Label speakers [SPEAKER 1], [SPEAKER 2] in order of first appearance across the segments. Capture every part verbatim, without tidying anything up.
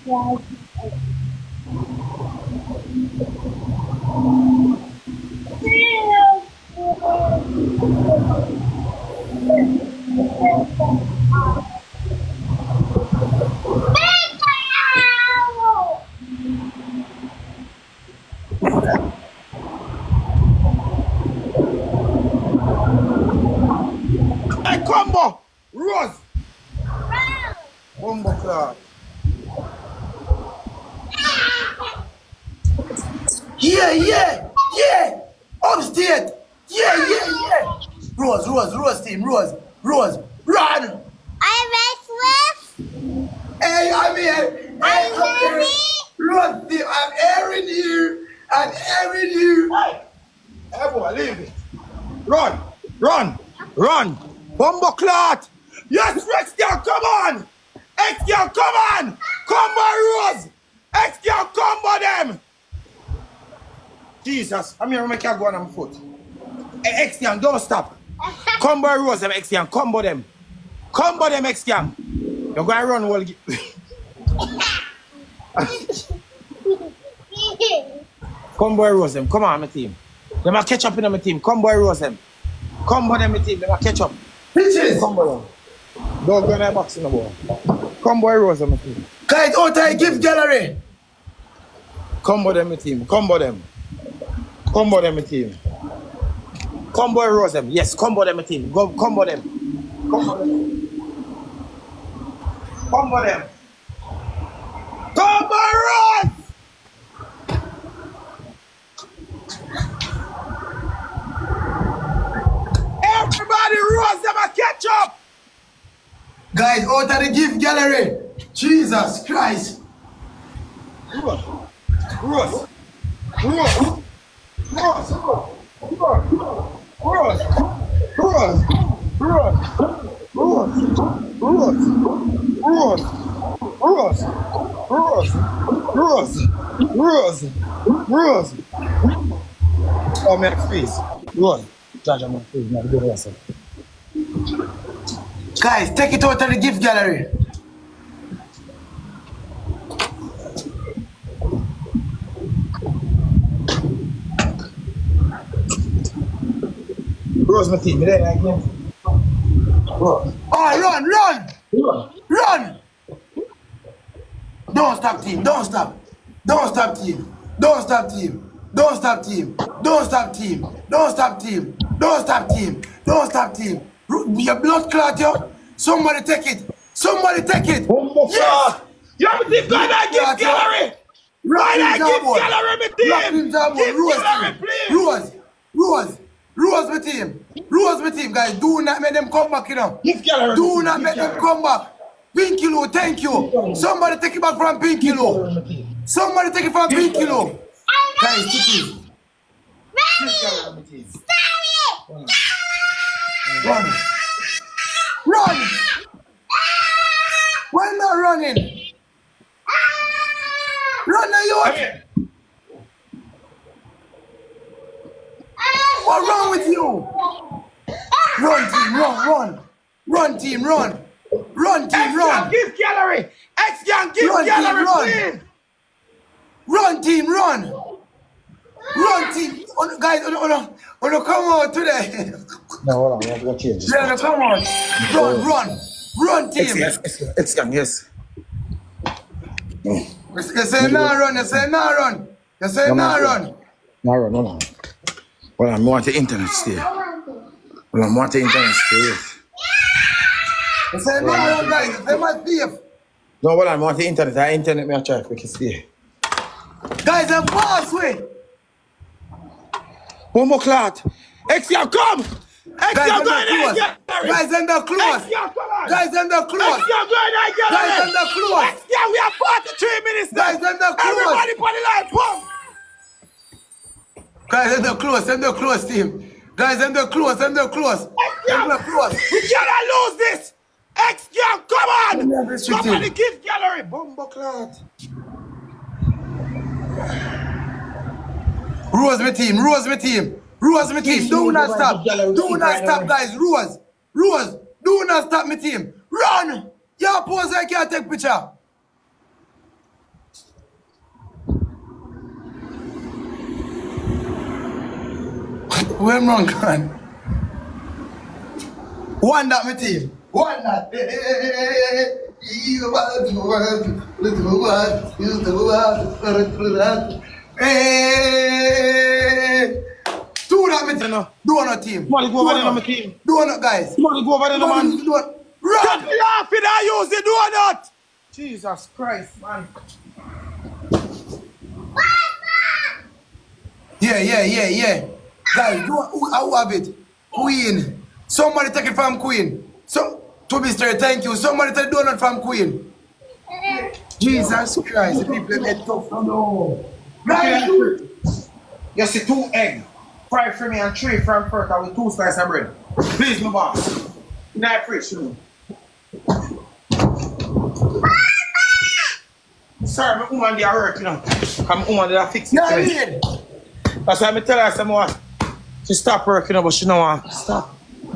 [SPEAKER 1] Hey, combo! Rose! Combo club. Yeah, yeah, yeah! Upstate! Yeah, yeah, yeah! Rose, Rose, Rose team, Rose, Rose, run!
[SPEAKER 2] I'm Swift.
[SPEAKER 1] Hey, I'm here! Hey,
[SPEAKER 2] I'm
[SPEAKER 1] I'm here!
[SPEAKER 2] Mary.
[SPEAKER 1] Rose team, I'm airing you! I'm airing you! Hey! Hey, boy, leave it! Run! Run! Run! Bumbo clot! Yes, Rex girl, come on! X girl, come on! Combo Rose! X girl, combo them! Jesus, I'm here, I can't go on my foot. Hey, X girl, don't stop. Combo Rose them, X girl, combo them. Combo them, X girl. You're going to run while you... Combo Rose them, come on, my team. They might catch up in my team. Combo Rose them. Combo them, my team. They might catch up. Pitches! Combo them. Don't go in that box in the ball. Combo Rose them, my team. Kite out I give gallery. Combo them, my team. Combo them. Combo them, my team. Combo Rose them. Yes, combo them, my team. Go, combo them. Combo them. Combo them. Combo Rose! Everybody Rose them a catch up! Guys, out of the gift gallery. Jesus Christ. Rose. Rose. Rose. Rose. Rose. Rose. Rose. Rose. Rose. Rose. Rose. Rose. Rose. Rose. Rose. Rose. Oh, man, please. Rose. Judge, I'm not please. Not good yourself. Guys, take it out of the gift gallery. Rose, my team, there again. Oh, run, run! Run! Run! Don't stop, team. Don't stop. Don't stop, team. Don't stop, team. Don't stop, team. Don't stop, team. Don't stop, team. Don't stop, team. Don't stop, team. Your blood clot, yo. Somebody take it. Somebody take it. Yes! You have a team going to gift gallery. Right at gift gallery, my team. Gift gallery, please. Rose. Rose. Rose, my team. Rose, my team, guys. Do not make them come back, you know. Gift gallery. Do not make them come back. Pinky Lou, thank you. Somebody take it back from Pinky Lou. Somebody take it from Pinky Lou. Guys, take it.
[SPEAKER 2] Ready! Start it!
[SPEAKER 1] Run! Run! Why not running? Run, you! What's wrong with you? Run, team, run, run! Run, team, run! Run, team, run! X-Gang, give gallery! X-Gang, give run, gallery, team, please! Run, team, run! Run, team! Oh, guys, oh, no, oh, no, come on today! No, hold on, we have to change. Yeah, no, come on! Run, run! Run, team! X-Gang, yes. You say no run, you say no run! You say no, no run! No run, no, no. Well, I want the internet stay. Well, I want the internet stay. You say no run, guys, you say my thief! No, well, I want the internet. The internet may try to stay. Guys, I'm boss way! One more clot. X-Gang, come! X-Gang, go in there! Guys, in the close! X-Gang, come on! Guys, in the close! X-Gang, go in there! Guys, in the close! X-Gang, we have forty-three minutes! Guys, in the close! Everybody put the line, pump! Guys, in the close, in the close, team! Guys, in the close, in the close! In the close! We cannot lose this! X-Gang, come on! Somebody give gallery! Bumbo clot! Rose, my team, Rose, my team, Rose, my team, do not stop, do not stop, guys, Rose, Rose, do not stop, my team, run! Your pose, I can't take picture. When wrong, man. One that, my team. One that. Hey. Two that, my team. Do on a team.
[SPEAKER 3] Somebody go over there on my team.
[SPEAKER 1] Do on it, guys.
[SPEAKER 3] Somebody go over there, man.
[SPEAKER 1] Do it. Run!
[SPEAKER 3] Cut me off it, I use the donut! Jesus Christ, man.
[SPEAKER 1] Yeah, yeah, yeah, yeah. Guys, do, who, who have it? Queen. Somebody take it from Queen. So, to be straight, thank you. Somebody take donut from Queen. Jesus Christ, the people get tough. No. Guys, do it.
[SPEAKER 3] You see two eggs. Five for me and three from Frankfurt with two slices of bread. Please, my boss. In that fridge, you know. Sorry, my woman they are working now. I'm woman they are fixing
[SPEAKER 1] No,
[SPEAKER 3] it. That's why I tell her some more. She stop working now, but she don't want to stop.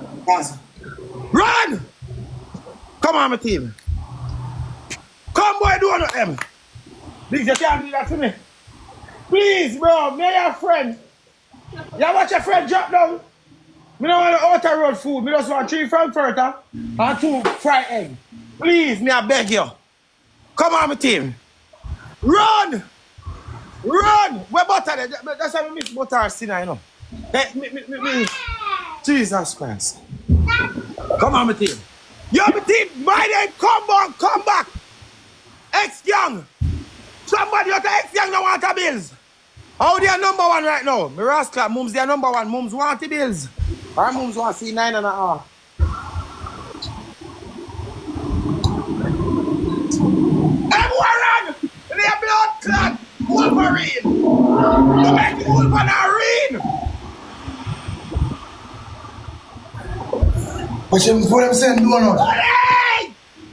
[SPEAKER 3] Run! Come on, my team. Come, boy, do it them. Big, you can't do that to me. Please, bro, me your friend. You watch your friend drop down. Me don't want outer road food. Me just want three frankfurter and two fried egg. Please, me I beg you. Come on, my team. Run! Run! Where butter? That's how we miss butter sinner, you know. Hey, me, me, me, me. Jesus Christ. Come on, my team. Yo, my team, my name, come on, come back. X-Gang. Somebody out of X-Gang don't want the bills. How they are number one right now? My rascal, mums they are number one. Mums want the bills. Our mums want to see nine and a half. Everyone run! They are blood clot! Wolverine! To make the Wolverine!
[SPEAKER 1] Watch them for them send donut.
[SPEAKER 3] Hey!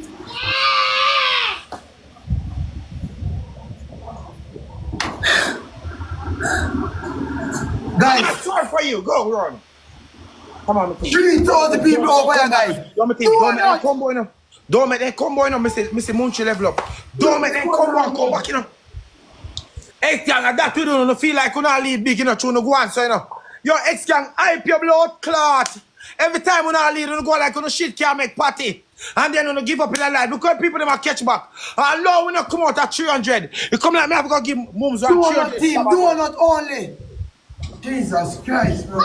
[SPEAKER 1] Guys,
[SPEAKER 3] I'm sorry for you. Go, run. Come on, my team.
[SPEAKER 1] three thousand people over here, guys.
[SPEAKER 3] Don't make them come, boy, now. Don't make them come, boy, now. Mister Munchie level up. Don't make them come back, come back, you know. X-Gang, and that we don't feel like you don't lead big, you know, to go on, so, you know. Your X-Gang, hype your blood clot. Every time you don't lead, you go like you know, shit can't make party. And then you don't give up in their life because people never catch back. And now we don't come out at three hundred. You come like me, I have to give mums one three hundred.
[SPEAKER 1] Team, donut only. Jesus Christ, bro.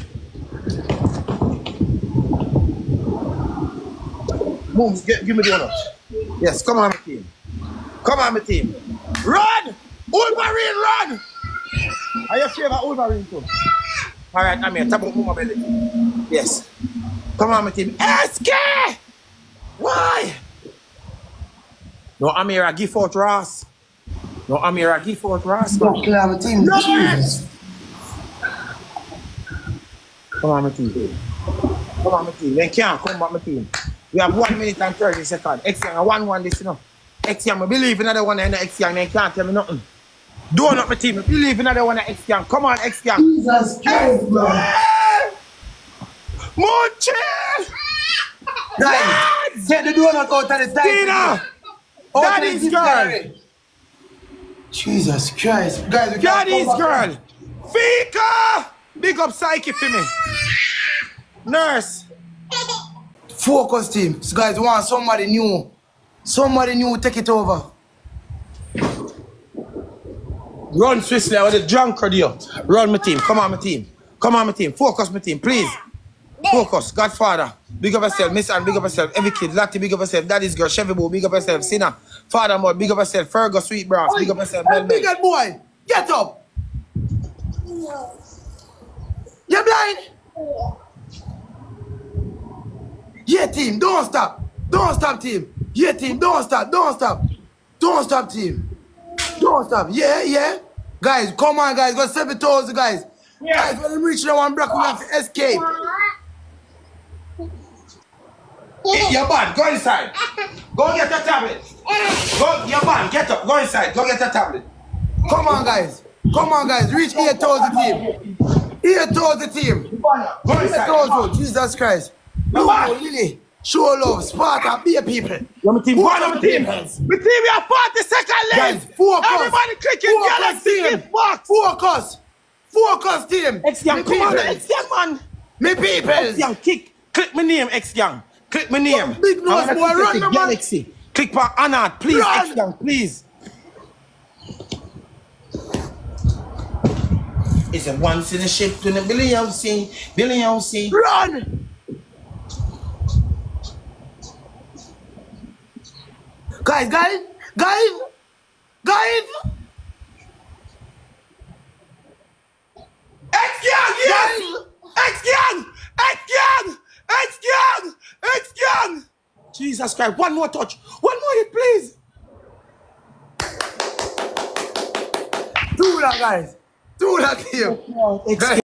[SPEAKER 3] Mums, give, give me the donut. Yes, come on, my team. Come on, my team. Run! Wolverine, run! Are you favorite Wolverine too? Alright, I'm here. Tap on my belly. Yes. Come on, my team. S K! Why? No, I'm here. I give out Ross. No, I'm here. I give out Ross.
[SPEAKER 1] Don't clear my team.
[SPEAKER 3] No,
[SPEAKER 1] Jesus.
[SPEAKER 3] Come on, my team. Come on, my team. Then can't come back, my team. We have one minute and thirty seconds. X-Yang, I one one this, you know. X-Yang, I believe in another one and the X-Yang, they can't tell me nothing. Do not my team. I believe in another one and X-Yang. Come on, X-Yang.
[SPEAKER 1] Jesus Christ, bro.
[SPEAKER 3] Munchie!
[SPEAKER 1] Guys, get the donut out of the time.
[SPEAKER 3] Tina! Daddy's girl!
[SPEAKER 1] Jesus Christ. Guys, we can't
[SPEAKER 3] Daddy's
[SPEAKER 1] come back.
[SPEAKER 3] girl! Fika! Big up Psyche for me. Nurse.
[SPEAKER 1] Focus team. So guys, we want somebody new. Somebody new, take it over.
[SPEAKER 3] Run swiftly with the drunkard here. Run my team. Come on my team. Come on my team. Focus my team, please. Focus. Godfather. Big up yourself. Miss Anne, big up yourself. Every kid. Lottie, big up yourself. Daddy's girl. Chevy Boo, big up yourself. Sinner. Father Mod, big up yourself. Fergus, Sweet Brass, big up yourself.
[SPEAKER 1] Hey, big up boy. Get up. You're blind? Yeah, team. Don't stop. Don't stop, team. Yeah, team. Don't stop. Don't stop. Don't stop, team. Don't stop. Yeah, yeah. Guys, come on, guys. Go seven toes, guys. Yeah. Guys, when we reach the one block, we have to escape.
[SPEAKER 3] Hey, you're bad. Go inside. Go get your tablet. Go, you're bad. Get up. Go inside. Go get your tablet.
[SPEAKER 1] Come on, guys. Come on, guys. Reach eight toes, the team. Eight toes, the team.
[SPEAKER 3] Go inside.
[SPEAKER 1] Eight toes, Jesus Christ. Lugo, Lily, show love, Sparta, be a people.
[SPEAKER 3] One team. One team. My team, we have forty seconds left.
[SPEAKER 1] Guys, focus.
[SPEAKER 3] Everybody clicking
[SPEAKER 1] Focus,
[SPEAKER 3] Galaxy
[SPEAKER 1] team.
[SPEAKER 3] gift box.
[SPEAKER 1] Focus. Focus, team.
[SPEAKER 3] X-Gang, come on, X-Gang, man.
[SPEAKER 1] Me people.
[SPEAKER 3] X-Gang, kick. Click my name, X-Gang. Click my name.
[SPEAKER 1] Oh, big nose, boy, run, man.
[SPEAKER 3] Galaxy. Click for Anad, please, X-Gang, please. It's a once in a ship to the billion sea, billion sea.
[SPEAKER 1] Run! Guys, guys, guys, guys.
[SPEAKER 3] X-Gang, yes! X-Gang! X-Gang! X-Gang! X-Gang! Jesus Christ, one more touch. One more hit, please.
[SPEAKER 1] Do that, guys. Do that, team.
[SPEAKER 3] X-Gang.